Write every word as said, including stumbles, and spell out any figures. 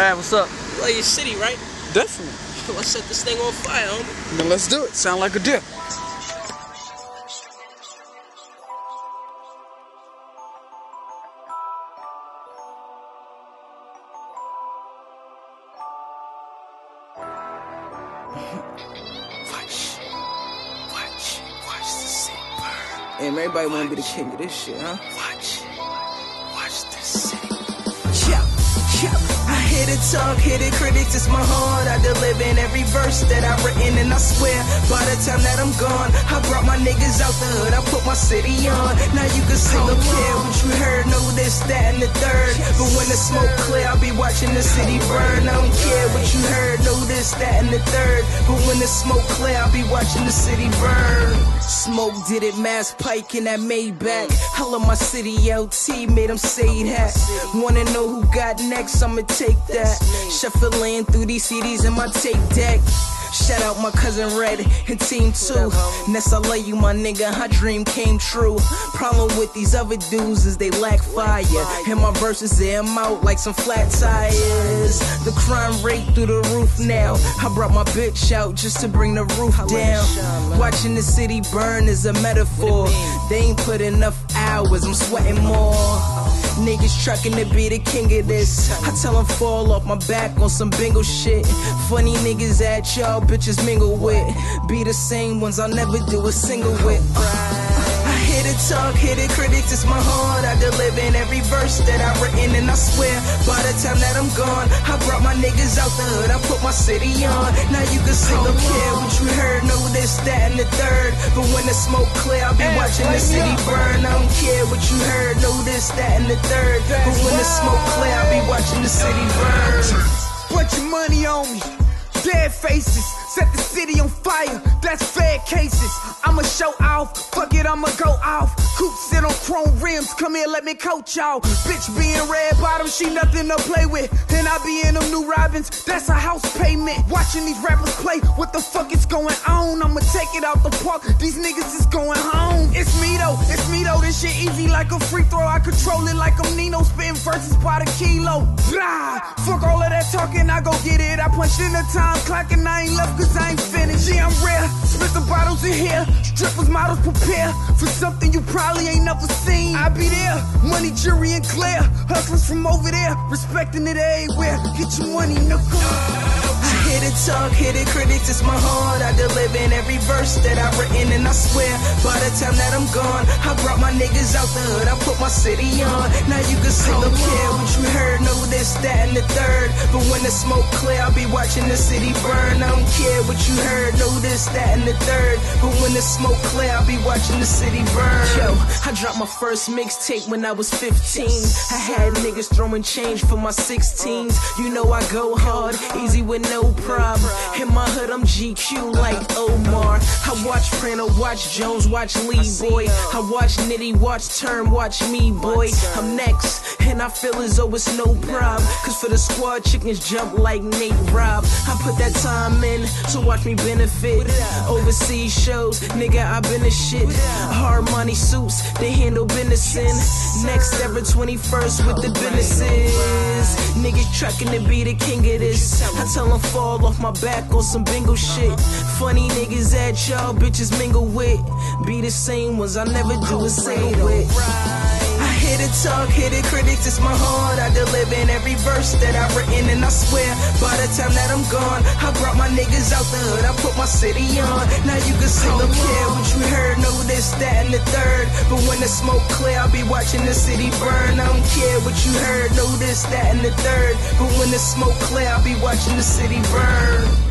Hey, what's up? You love your city, right? Definitely. Let's set this thing on fire, homie. Then let's do it. Sound like a deal. Watch, watch, watch the city burn. Damn, everybody wanna be the king of this shit, huh? Watch, watch the city. Yeah, yeah. I hear the talk, hear the critics, it's my heart. I deliver in every verse that I've written, and I swear, by the time that I'm gone, I brought my niggas out the hood, I put my city on. Now you can sing, don't care what you heard, know this, that, and the third. But when the smoke clear, I'll be watching the city burn. I don't care what you heard, know this, that, and the third. But when the smoke clear, I'll be watching the city burn. Smoke did it, Mass Pike in that Maybach. I love my city, L T made them say that. Wanna know who got next, I'ma take that. Shuffling through these C Ds in my tape deck. Shout out my cousin Red and Team two. Ness, I love you, my nigga, my dream came true. Problem with these other dudes is they lack fire, and my verses air them out like some flat tires. The crime rate through the roof now. I brought my bitch out just to bring the roof down. Watching the city burn is a metaphor. They ain't put enough hours, I'm sweating more. Niggas trucking to be the king of this. I tell them fall off my back on some bingo shit. Funny niggas that y'all bitches mingle with be the same ones I'll never do a single with. I hear the talk, hear the critics, it's my heart. I deliver in every verse that I've written, and I swear, by the time that I'm gone, I brought my niggas out the hood, I put my city on. Now you can sing, don't care what you heard, know this, that, and the third. But when the smoke clear, I'll be watching the city burn. I don't care what you heard, know this, that, and the third. But when the smoke clear, I'll be watching the city burn. Bunch of money on me, dead faces, set the city on fire, that's fair cases. I'ma show off, fuck it, I'ma go off. Coupe sit on chrome rims, come here, let me coach y'all. Bitch being red bottom, she nothing to play with. And I be in them new Robins, that's a house payment. Watching these rappers play, what the fuck is going on? I'ma take it out the park, these niggas is going home. It's me though, it's me though, this shit easy like a free throw. I control it like I'm Nino, spitting verses by the kilo. Blah, fuck all of that talking, I go get it. I punched in the time clock and I ain't left cause I ain't finished. Yeah, I'm rare, spit the bottles in here. Strippers, models, prepare for something you probably ain't never seen. I be there, money, jury, and clear. Hustlers from over there, respecting it everywhere. Get your money, nigga. I hear the talk, hear the critics, it's my heart. I deliver in every verse that I've written, and I swear, by the time that I'm gone, I brought my niggas out the hood, I put my city on. Now you can sing, don't care what you heard, know this, that, and the third. But when the smoke clear, I'll be watching the city burn. I don't care what you heard, know this, that, and the third. But when the smoke clear, I'll be watching the city burn. Yo, I dropped my first mixtape when I was fifteen. I had niggas throwing change for my sixteens. You know I go hard, easy with no problem. In my hood, I'm G Q like Omar. I watch Prano, watch Jones, watch Lee, boy. I watch Nitty, watch Turn, watch me, boy. I'm next, and I feel as though it's no problem. Cause for the squad, chickens jump like Nate Robb. I put that time in, so watch me benefit. Overseas shows, nigga, I been the shit. Hard money suits, they handle business in. Next ever twenty-first with the businesses. Niggas trucking to be the king of this. I tell them fall off my back on some bingo shit. Funny niggas that y'all bitches mingle with be the same ones I never do a single with. I hear the talk, hear the critics, it's my heart. I deliver in every verse that I've written, and I swear, by the time that I'm gone, I brought my niggas out the hood, I put my city on. Now you can sing, don't care what you heard, know this, that, and the third. But when the smoke clear, I'll be watching the city burn. I don't care what you heard, know this, that, and the third. But when the smoke clear, I'll be watching the city burn.